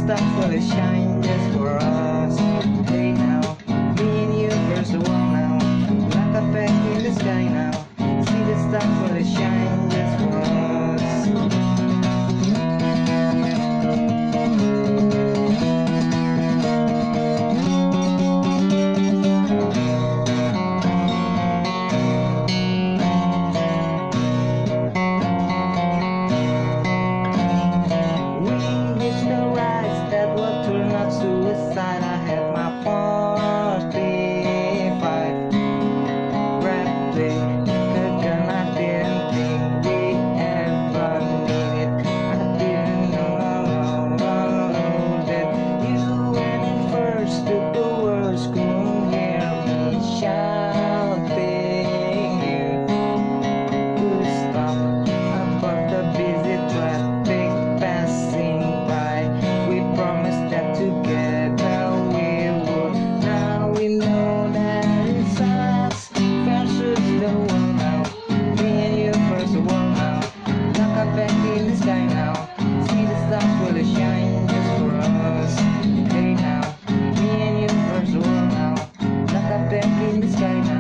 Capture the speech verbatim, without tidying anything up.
stars will shine just for us. Hey now, me and you first of all now, like a peck in the sky now. See the stars will shine just for us. Suicide, I have my forty-five rapid gun. I didn't think we ever needed. I didn't know that you went first to the world. Couldn't hear me shouting. You could stop above the busy traffic passing by. We promised that together we would. Now we know that it's us versus the world now. Me and you versus the world now. Like a back in the sky now. See the stars will shine just for us. Hey now, me and you versus the world now. Like a back in the sky now.